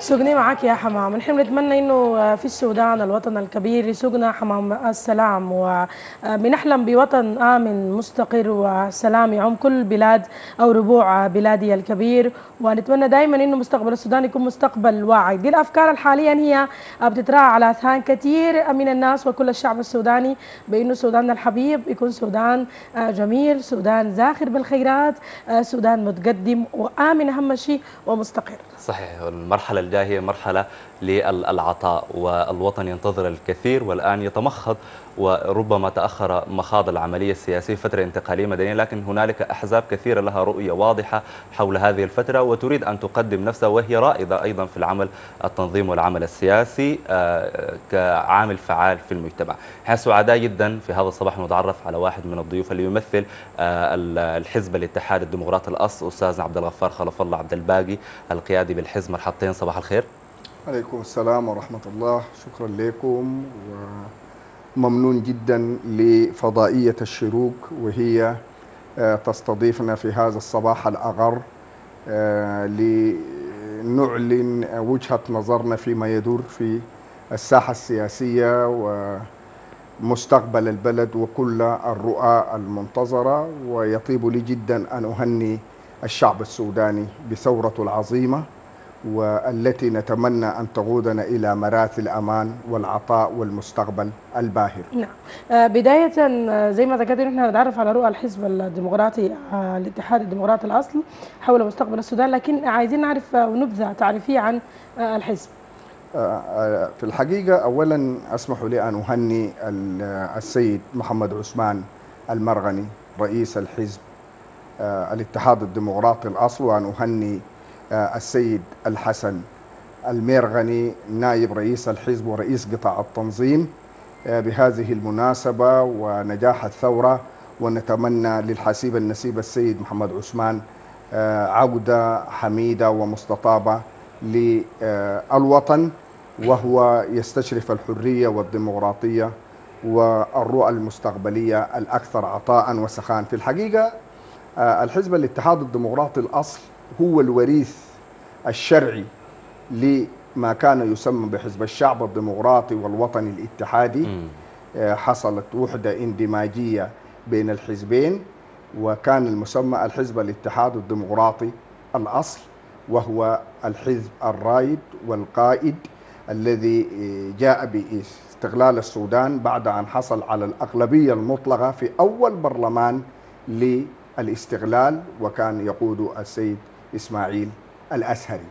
سوقني معاك يا حمام. نحن بنتمنى انه في السودان الوطن الكبير يسوقنا حمام السلام، وبنحلم بوطن امن مستقر وسلام يعم كل البلاد او ربوع بلادي الكبير، ونتمنى دائما انه مستقبل السودان يكون مستقبل واعي. دي الافكار اللي حاليا هي بتتراعى على اذهان كثير من الناس وكل الشعب السوداني، بانه سوداننا الحبيب يكون سودان جميل، سودان زاخر بالخيرات، سودان متقدم وامن اهم شيء ومستقر. صحيح. المرحلة الجاية هي مرحلة للعطاء، والوطن ينتظر الكثير والآن يتمخض، وربما تأخر مخاض العملية السياسية فترة انتقالية مدنية، لكن هنالك أحزاب كثيرة لها رؤية واضحة حول هذه الفترة وتريد أن تقدم نفسها، وهي رائدة أيضا في العمل التنظيم والعمل السياسي كعامل فعال في المجتمع. احنا سعداء جدا في هذا الصباح نتعرف على واحد من الضيوف اللي يمثل الحزب الاتحاد الديمقراطي الأصل، أستاذنا عبد الغفار خلف الله عبد الباقي، القيادي بالحزب. مرحبتين، صباح الخير. عليكم السلام ورحمة الله. شكرا لكم وممنون جدا لفضائية الشروق وهي تستضيفنا في هذا الصباح الأغر لنعلن وجهة نظرنا فيما يدور في الساحة السياسية ومستقبل البلد وكل الرؤى المنتظرة. ويطيب لي جدا أن أهني الشعب السوداني بثورته العظيمة والتي نتمنى أن تقودنا إلى مراثي الأمان والعطاء والمستقبل الباهر. نعم. بداية زي ما ذكرت نحن نتعرف على رؤى الحزب الديمقراطي الاتحاد الديمقراطي الأصل حول مستقبل السودان، لكن عايزين نعرف نبذة تعريفية عن الحزب. في الحقيقة أولا أسمحوا لي أن أهني السيد محمد عثمان المرغني رئيس الحزب الاتحاد الديمقراطي الأصل، وأن أهني السيد الحسن المرغني نائب رئيس الحزب ورئيس قطاع التنظيم بهذه المناسبة ونجاح الثورة. ونتمنى للحسيب النسيب السيد محمد عثمان عودة حميدة ومستطابة للوطن، وهو يستشرف الحرية والديمقراطية والرؤى المستقبلية الأكثر عطاء وسخاء. في الحقيقة الحزب الاتحاد الديمقراطي الأصل هو الوريث الشرعي لما كان يسمى بحزب الشعب الديمقراطي والوطني الاتحادي. حصلت وحدة اندماجية بين الحزبين، وكان المسمى الحزب الاتحاد الديمقراطي الأصل، وهو الحزب الرائد والقائد الذي جاء باستقلال السودان بعد أن حصل على الأغلبية المطلقة في أول برلمان للاستقلال، وكان يقود السيد إسماعيل الأزهري.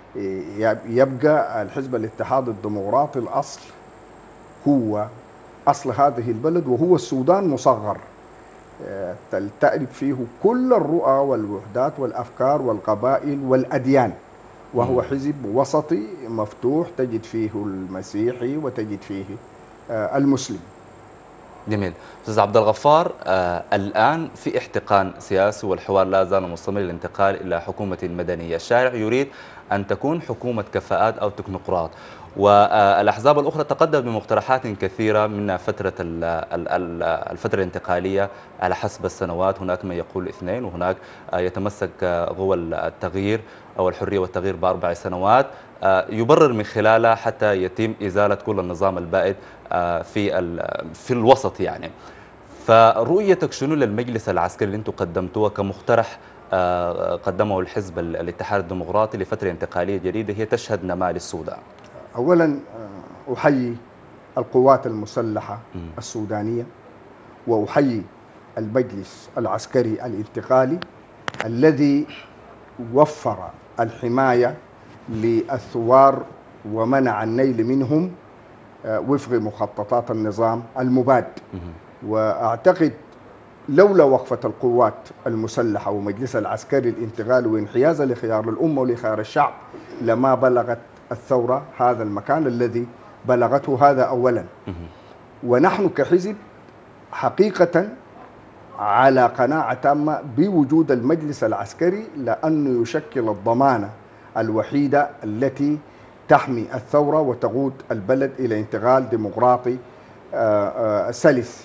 يبقى الحزب الاتحاد الديمقراطي الأصل هو أصل هذه البلد، وهو السودان مصغر تلتألف فيه كل الرؤى والوحدات والأفكار والقبائل والأديان، وهو حزب وسطي مفتوح تجد فيه المسيحي وتجد فيه المسلم. جميل. أستاذ عبد الغفار، الآن في احتقان سياسي والحوار لا زال مستمر للانتقال إلى حكومة مدنية. الشارع يريد أن تكون حكومة كفاءات أو تكنوقراط، والأحزاب الأخرى تقدم بمقترحات كثيرة منها الفترة الانتقالية على حسب السنوات. هناك من يقول 2، وهناك يتمسك غوى التغيير أو الحرية والتغيير ب4 سنوات، يبرر من خلالها حتى يتم إزالة كل النظام البائد في الوسط يعني. فرؤيتك شنو للمجلس العسكري اللي انتم قدمتوه كمقترح قدمه الحزب الاتحاد الديمقراطي لفترة انتقالية جديدة هي تشهد نماء للسودان؟ أولا أحيي القوات المسلحة السودانية، وأحيي المجلس العسكري الانتقالي الذي وفر الحماية للثوار ومنع النيل منهم وفق مخططات النظام المباد. وأعتقد لولا وقفة القوات المسلحة ومجلس العسكري الانتقالي وانحيازها لخيار الأمة ولخيار الشعب لما بلغت الثورة هذا المكان الذي بلغته. هذا أولا. ونحن كحزب حقيقة على قناعة تامة بوجود المجلس العسكري، لأنه يشكل الضمانة الوحيدة التي تحمي الثورة وتقود البلد إلى انتقال ديمقراطي سلس.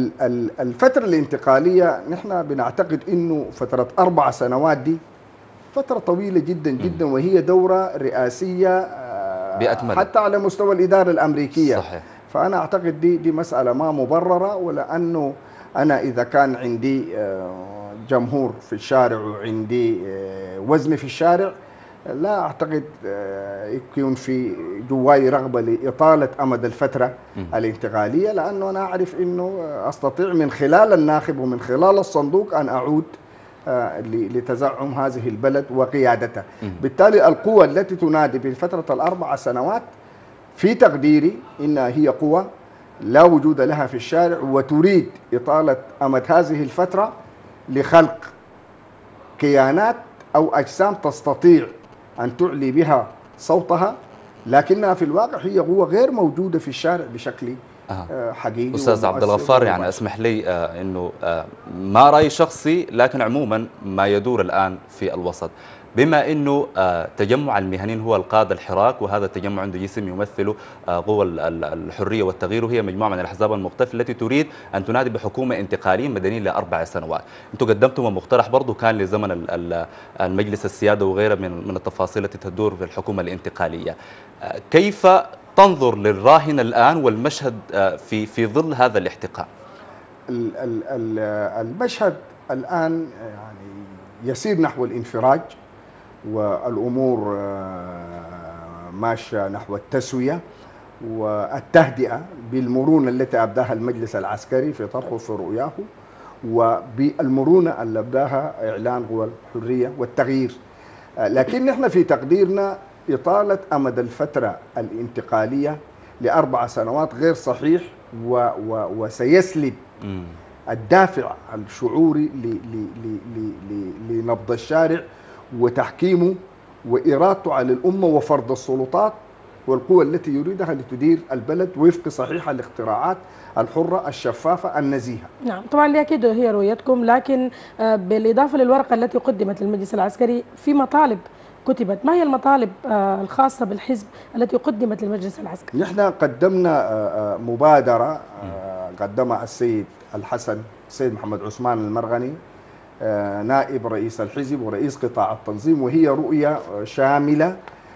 الفترة الانتقالية نحن بنعتقد أنه فترة 4 سنوات دي فترة طويلة جدا جدا، وهي دورة رئاسية بأكملها حتى على مستوى الإدارة الأمريكية. صحيح. فأنا أعتقد دي مسألة ما مبررة، ولأنه أنا إذا كان عندي جمهور في الشارع وعندي وزن في الشارع، لا أعتقد يكون في جواي رغبة لإطالة أمد الفترة الانتقالية، لأنه أنا أعرف أنه أستطيع من خلال الناخب ومن خلال الصندوق أن أعود لتزعم هذه البلد وقيادته. بالتالي القوى التي تنادي بفترة الأربع سنوات في تقديري إنها هي قوى لا وجود لها في الشارع، وتريد إطالة أمد هذه الفترة لخلق كيانات أو أجسام تستطيع أن تعلي بها صوتها، لكنها في الواقع هي قوة غير موجودة في الشارع بشكل حقيقي. أستاذ عبد الغفار، يعني اسمح لي أنه ما رأي شخصي، لكن عموما ما يدور الآن في الوسط، بما أنه تجمع المهنيين هو القادة الحراك، وهذا التجمع عنده جسم يمثل قوى الحرية والتغيير، وهي مجموعة من الأحزاب المختلفة التي تريد أن تنادي بحكومة انتقالية مدنية ل4 سنوات. أنتم قدمتم مقترح برضو كان لزمن المجلس السيادة وغيرها من التفاصيل التي تدور في الحكومة الانتقالية. كيف تنظر للراهن الآن والمشهد في ظل هذا الاحتقان؟ المشهد الآن يعني يسير نحو الانفراج، والأمور ماشية نحو التسوية والتهدئة بالمرونة التي أبداها المجلس العسكري في طرحه في رؤياه، وبالمرونة اللي أبداها إعلان قوى الحرية والتغيير. لكن نحن في تقديرنا إطالة أمد الفترة الانتقالية ل4 سنوات غير صحيح، وسيسلب الدافع الشعوري لنبض الشارع وتحكيمه وإرادته على الأمة وفرض السلطات والقوى التي يريدها لتدير البلد وفق صحيح الاختراعات الحرة الشفافة النزيهة. نعم طبعا دي أكيد هي رؤيتكم، لكن بالإضافة للورقة التي قدمت للمجلس العسكري في مطالب كتبت. ما هي المطالب الخاصة بالحزب التي قدمت للمجلس العسكري؟ نحن قدمنا مبادرة قدمها السيد السيد محمد عثمان المرغني نائب رئيس الحزب ورئيس قطاع التنظيم، وهي رؤية شاملة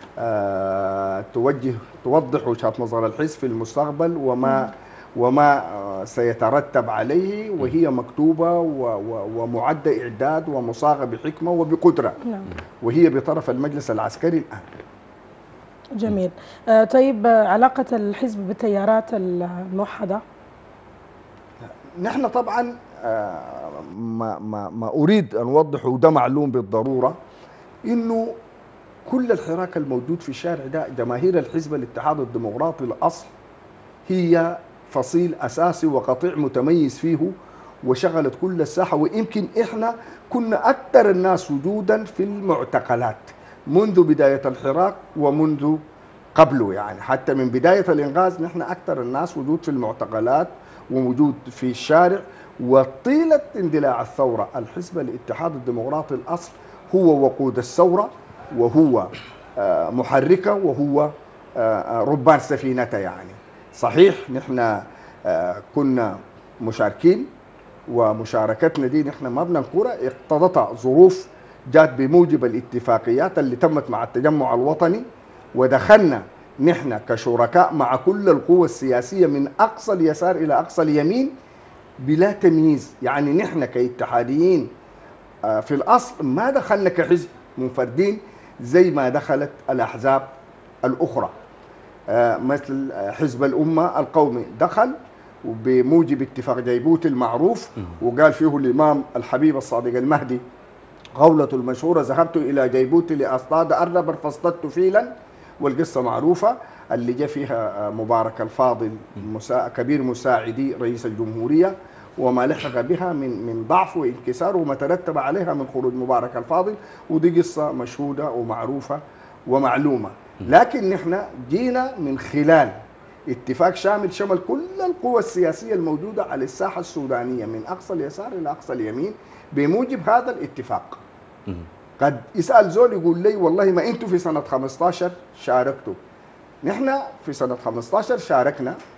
توضح وجهة نظر الحزب في المستقبل وما سيترتب عليه، وهي مكتوبة ومعدة إعداد ومصاغة بحكمة وبقدرة، وهي بطرف المجلس العسكري الآن. جميل. طيب علاقة الحزب بالتيارات الموحدة؟ نحن طبعا ما أريد أن أوضحه، وده معلوم بالضرورة، إنه كل الحراك الموجود في الشارع ده جماهير الحزب الاتحاد الديمقراطي الأصل هي فصيل أساسي وقطيع متميز فيه وشغلت كل الساحة، ويمكن إحنا كنا أكثر الناس وجودا في المعتقلات منذ بداية الحراك ومنذ قبله، يعني حتى من بداية الإنغاز نحن أكثر الناس وجود في المعتقلات ووجود في الشارع. وطيلة اندلاع الثورة الحزب الاتحاد الديمقراطي الأصل هو وقود الثورة، وهو محركة، وهو ربان سفينتها. يعني صحيح نحن كنا مشاركين، ومشاركتنا دي نحن ما بننكرها، اقتضتها ظروف جات بموجب الاتفاقيات اللي تمت مع التجمع الوطني، ودخلنا نحن كشركاء مع كل القوى السياسية من أقصى اليسار إلى أقصى اليمين بلا تمييز. يعني نحن كاتحاديين في الأصل ما دخلنا كحزب منفردين زي ما دخلت الأحزاب الأخرى، مثل حزب الأمة القومي دخل وبموجب اتفاق جيبوتي المعروف، وقال فيه الإمام الحبيب الصادق المهدي قولته المشهورة: ذهبت إلى جيبوتي لأصطاد أرنبا فاصطدت فيلا، والقصة معروفة اللي جاء فيها مبارك الفاضل كبير مساعدي رئيس الجمهورية وما لحق بها من ضعف وانكسار وما ترتب عليها من خروج مبارك الفاضل، ودي قصة مشهودة ومعروفة ومعلومة. لكن نحن جينا من خلال اتفاق شامل شمل كل القوى السياسية الموجودة على الساحة السودانية من أقصى اليسار إلى أقصى اليمين بموجب هذا الاتفاق. قد يسأل زول يقول لي والله ما أنتوا في سنة 15 شاركتوا. نحن في سنة 15 شاركنا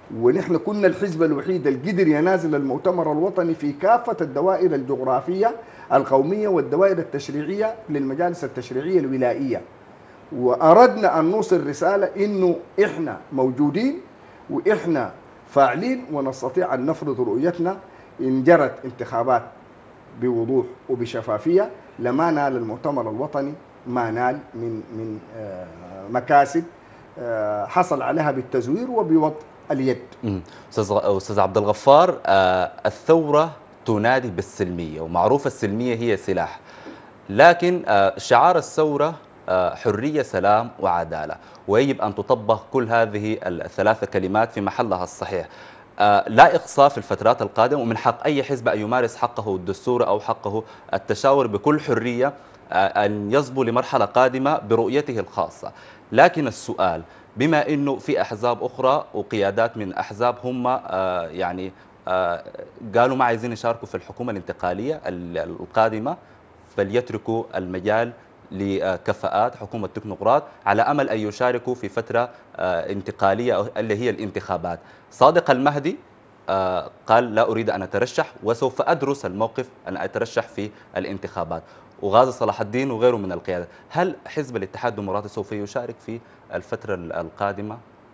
ونحن كنا الحزب الوحيد اللي قدر ينازل المؤتمر الوطني في كافة الدوائر الجغرافية القومية والدوائر التشريعية للمجالس التشريعية الولائية. وأردنا أن نوصل رسالة إنه إحنا موجودين وإحنا فاعلين ونستطيع أن نفرض رؤيتنا إن جرت انتخابات بوضوح وبشفافية. لما نال المؤتمر الوطني ما نال من مكاسب حصل عليها بالتزوير وبوضع اليد. أستاذ عبد الغفار، الثورة تنادي بالسلمية، ومعروف السلمية هي سلاح، لكن شعار الثورة حرية سلام وعدالة، ويجب أن تطبق كل هذه الثلاث كلمات في محلها الصحيح. لا إقصاء في الفترات القادمة، ومن حق أي حزب أن يمارس حقه الدستوري أو حقه التشاور بكل حرية أن يصبو لمرحلة قادمة برؤيته الخاصة. لكن السؤال، بما أنه في أحزاب أخرى وقيادات من أحزاب هم يعني قالوا ما عايزين يشاركوا في الحكومة الانتقالية القادمة، فليتركوا المجال لكفاءات حكومة تكنوقراط على أمل أن يشاركوا في فترة انتقالية اللي هي الانتخابات. صادق المهدي قال لا أريد أن أترشح وسوف أدرس الموقف أن أترشح في الانتخابات، وغازي صلاح الدين وغيره من القيادة. هل حزب الاتحاد الديمقراطي سوف يشارك في الفترة القادمة؟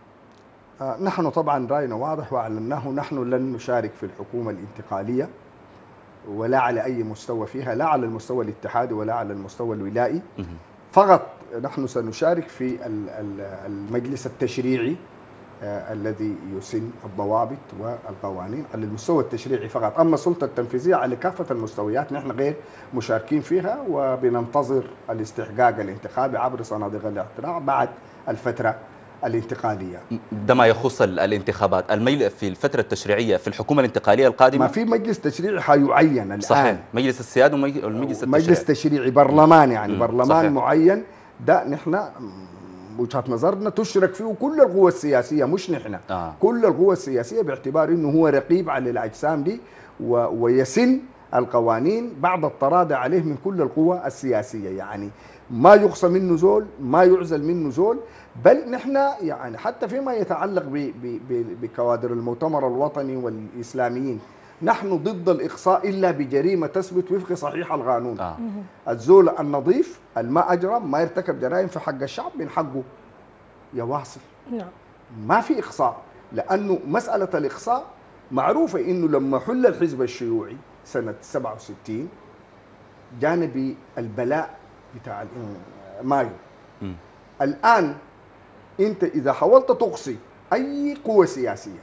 نحن طبعا رأينا واضح وأعلناه، نحن لن نشارك في الحكومة الانتقالية ولا على أي مستوى فيها، لا على المستوى الاتحادي ولا على المستوى الولائي. فقط نحن سنشارك في المجلس التشريعي الذي يسن الضوابط والقوانين على المستوى التشريعي فقط. أما السلطة التنفيذية على كافة المستويات نحن غير مشاركين فيها، وبننتظر الاستحقاق الانتخابي عبر صناديق الاقتراع بعد الفترة الانتقالية. ده ما يخص الانتخابات. في الفترة التشريعية في الحكومة الانتقالية القادمة ما في مجلس تشريعي حيعين الآن. صحيح، مجلس السيادة والمجلس التشريعي. مجلس تشريعي برلمان، يعني برلمان صحيح. معين. ده نحن وجهة نظرنا تشرك فيه كل القوى السياسية، مش نحن كل القوى السياسية، باعتبار انه هو رقيب على الاجسام دي ويسن القوانين بعد التراضي عليه من كل القوى السياسية. يعني ما يقصى منه زول، ما يعزل منه زول. بل نحن يعني حتى فيما يتعلق بكوادر المؤتمر الوطني والإسلاميين، نحن ضد الإقصاء إلا بجريمة تثبت وفق صحيح القانون. الزول النظيف ما أجرم، ما يرتكب جرائم في حق الشعب، من حقه يواصل. ما في إقصاء، لأنه مسألة الإقصاء معروفة. إنه لما حل الحزب الشيوعي سنة 67 جانا بالبلاء بتاع مايو. الآن أنت إذا حاولت تقصي أي قوة سياسية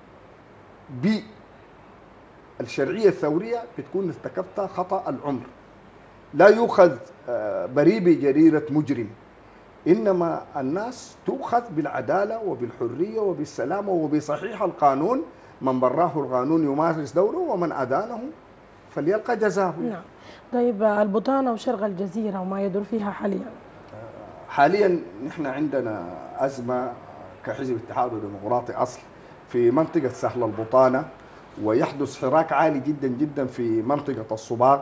بالشرعية الثورية بتكون ارتكبت خطأ العمر. لا يؤخذ بريء بجريرة مجرم، إنما الناس تؤخذ بالعدالة وبالحرية وبالسلامة وبصحيح القانون. من براه القانون يمارس دوره، ومن أدانه فليلقى جزاءه. نعم. طيب البطانة وشرق الجزيرة وما يدور فيها حاليا؟ حاليا نحن عندنا أزمة كحزب اتحاد ديمقراطي أصل في منطقة سهل البطانة، ويحدث حراك عالي جدا جدا في منطقة الصباغ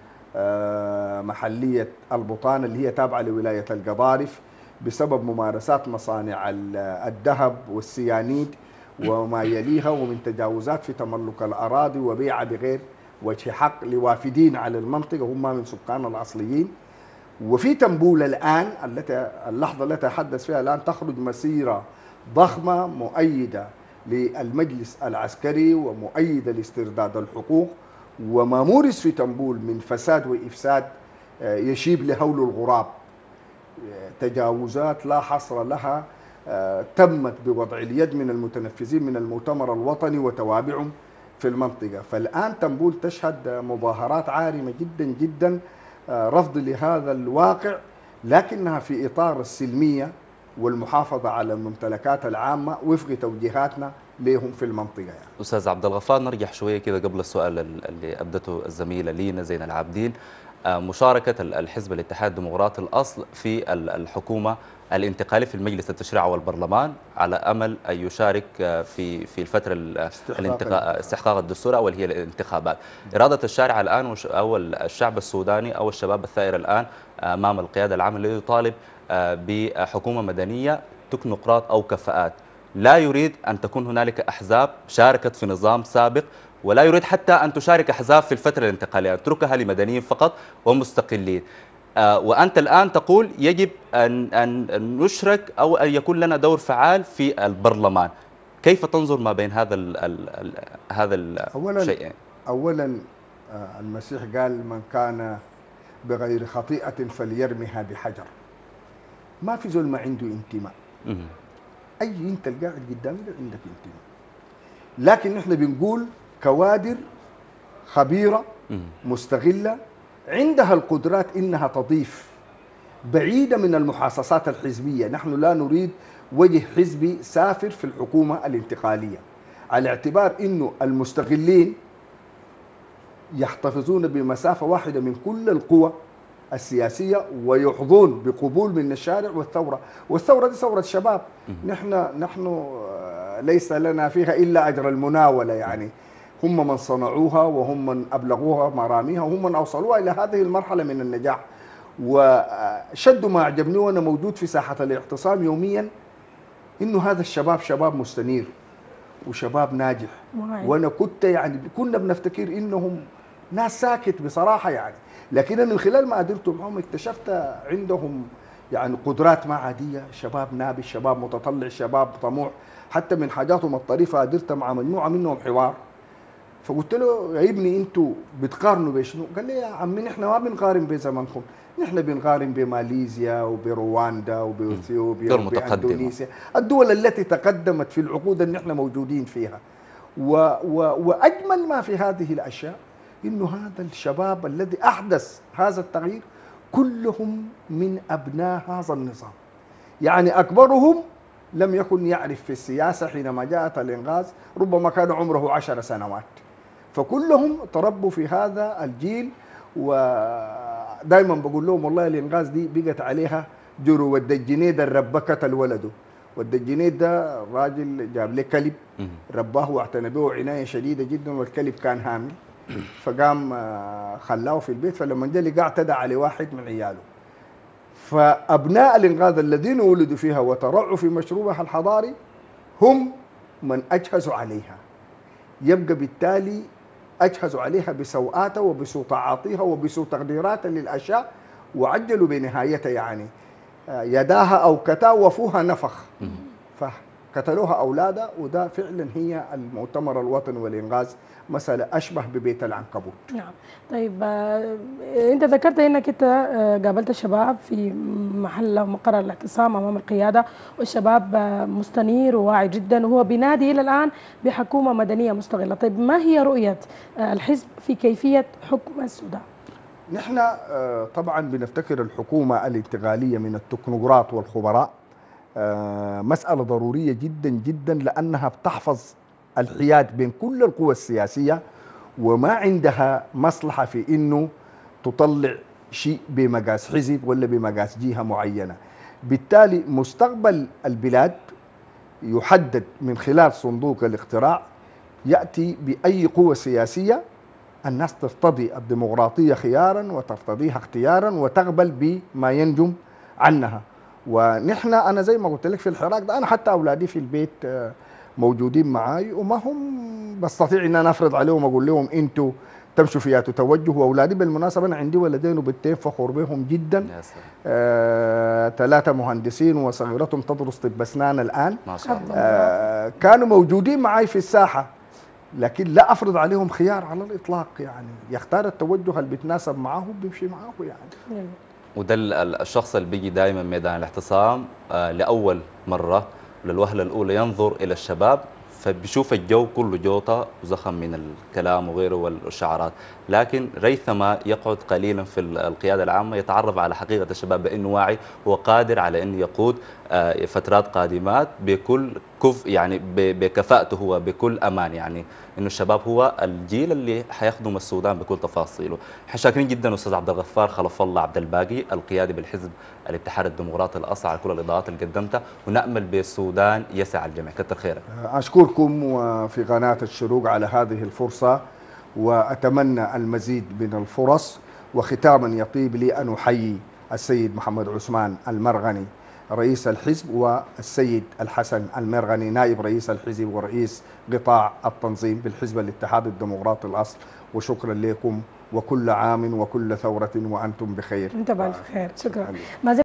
محلية البطانة اللي هي تابعة لولاية القضارف، بسبب ممارسات مصانع الذهب والسيانيد وما يليها، ومن تجاوزات في تملك الأراضي وبيعها بغير وجه حق لوافدين على المنطقة هم من سكان الأصليين. وفي تنبول الآن اللحظة التي أتحدث فيها الآن تخرج مسيرة ضخمة مؤيدة للمجلس العسكري ومؤيدة لاسترداد الحقوق، وما مورس في تنبول من فساد وإفساد يشيب لهول الغراب. تجاوزات لا حصر لها تمت بوضع اليد من المتنفذين من المؤتمر الوطني وتوابعهم في المنطقة. فالآن تنبول تشهد مظاهرات عارمة جدا جدا رفض لهذا الواقع، لكنها في إطار السلمية والمحافظة على الممتلكات العامة وفق توجيهاتنا لهم في المنطقة. يعني أستاذ عبد الغفار، نرجع شوية كده قبل السؤال اللي أبدته الزميلة لينا زين العابدين. مشاركة الحزب الاتحاد الديمقراطي الأصل في الحكومة الانتقالي في المجلس التشريعي والبرلمان على أمل أن يشارك في الفترة استحقاق الدستور أو هي الانتخابات. إرادة الشارع الآن أو الشعب السوداني أو الشباب الثائر الآن أمام القيادة العامة الذي يطالب بحكومة مدنية تكنوقراط أو كفاءات لا يريد أن تكون هنالك أحزاب شاركت في نظام سابق، ولا يريد حتى أن تشارك أحزاب في الفترة الانتقالية، اتركها لمدنيين فقط ومستقلين. وأنت الآن تقول يجب أن نشرك أو أن يكون لنا دور فعال في البرلمان. كيف تنظر ما بين هذا الشيئين؟ أولا المسيح قال من كان بغير خطيئة فليرمها بحجر. ما في زول ما عنده انتماء. انت القاعد قدامي ده عندك انتماء، لكن نحن بنقول كوادر خبيرة مستغلة عندها القدرات انها تضيف بعيدة من المحاصصات الحزبية. نحن لا نريد وجه حزبي سافر في الحكومة الانتقالية، على اعتبار انه المستغلين يحتفظون بمسافة واحدة من كل القوى السياسية ويحظون بقبول من الشارع والثورة دي ثورة شباب. نحن ليس لنا فيها إلا أجر المناولة، يعني هم من صنعوها وهم من أبلغوها مراميها وهم من أوصلوها إلى هذه المرحلة من النجاح. وشد ما أعجبني وأنا موجود في ساحة الاعتصام يوميا إنه هذا الشباب شباب مستنير وشباب ناجح. وأنا كنت يعني كنا بنفتكر إنهم ناس ساكت بصراحة يعني، لكن أنا من خلال ما قدرت معهم اكتشفت عندهم يعني قدرات ما عادية. شباب نابي، شباب متطلع، شباب طموح. حتى من حاجاتهم الطريفة قدرت مع مجموعة منهم حوار، فقلت له يا ابني انتوا بتقارنوا بشنو؟ قال لي يا عمي نحن ما بنقارن بزمنكم، نحن بنقارن بماليزيا وبرواندا وباثيوبيا وباندونيسيا، الدول التي تقدمت في العقود اللي نحن موجودين فيها. واجمل ما في هذه الاشياء انه هذا الشباب الذي احدث هذا التغيير كلهم من ابناء هذا النظام. يعني اكبرهم لم يكن يعرف في السياسه حينما جاءت الانغاز، ربما كان عمره 10 سنوات. فكلهم تربوا في هذا الجيل، ودائما بقول لهم والله الانغاز دي بقت عليها جرو والدجنيد الربكة الولد. والدجنيد ده راجل جاب له كلب رباه واعتنى به عنايه شديده جدا، والكلب كان هامل فقام خلاه في البيت، فلما جاء لقى اعتدى على واحد من عياله. فابناء الانغاز الذين ولدوا فيها وترعوا في مشروبها الحضاري هم من اجهزوا عليها، يبقى بالتالي اجهزوا عليها بسوءاتها وبسوء تعاطيها وبسوء تقديراتها للاشياء، وعجلوا بنهايتها. يعني يداها او كتاوفوها نفخ فقتلوها اولادها. وده فعلا هي المؤتمر الوطني والانغاز مسألة أشبه ببيت العنكبوت. نعم. طيب أنت ذكرت أنك أنت قابلت الشباب في محل أو مقر الاعتصام أمام القيادة، والشباب مستنير وواعي جدا وهو بينادي إلى الآن بحكومة مدنية مستقلة. طيب ما هي رؤية الحزب في كيفية حكم السودان؟ نحن طبعا بنفتكر الحكومة الانتقالية من التكنوقراط والخبراء مسألة ضرورية جدا جدا، لأنها بتحفظ الحياد بين كل القوى السياسية، وما عندها مصلحة في إنه تطلع شيء بمقاس حزب ولا بمقاس جهة معينة. بالتالي مستقبل البلاد يحدد من خلال صندوق الاقتراع يأتي بأي قوة سياسية الناس ترتضي الديمقراطية خيارا وترتضيها اختيارا وتقبل بما ينجم عنها. ونحن أنا زي ما قلت لك في الحراك ده، أنا حتى أولادي في البيت موجودين معاي وما هم بستطيع ان انا افرض عليهم اقول لهم انتوا تمشوا فيها توجهوا. واولادي بالمناسبه انا عندي ولدين وبنتين فخور بهم جدا، 3 مهندسين وصغيرتهم تدرس طب اسنان الان. ما شاء الله. كانوا موجودين معاي في الساحه، لكن لا افرض عليهم خيار على الاطلاق. يعني يختار التوجه اللي بيتناسب معاه بيمشي معاه يعني. وده الشخص اللي بيجي دائما ميدان الاعتصام لاول مره للوهلة الأولى ينظر إلى الشباب، فبيشوف الجو كله جوطة وزخم من الكلام وغيره والشعارات، لكن ريثما يقعد قليلا في القيادة العامة يتعرف على حقيقة الشباب بأنه واعي وقادر على أن يقود فترات قادمات بكل يعني بكفاءته هو بكل أمان. يعني إنه الشباب هو الجيل اللي حيخدم السودان بكل تفاصيله. شاكرين جدا أستاذ عبد الغفار خلف الله عبد الباقي القيادي بالحزب الاتحاد الديمقراطي الأصل على كل الإضاءات اللي قدمتها، ونأمل بالسودان يسع الجميع. كتر خيرك. أشكركم وفي قناة الشروق على هذه الفرصة، وأتمنى المزيد من الفرص. وختاما يطيب لي أن أحيي السيد محمد عثمان المرغني رئيس الحزب، والسيد الحسن المرغني نائب رئيس الحزب ورئيس قطاع التنظيم بالحزب الاتحاد الديمقراطي الأصل. وشكرا لكم، وكل عام وكل ثورة وأنتم بخير. انت بألف خير، شكرا.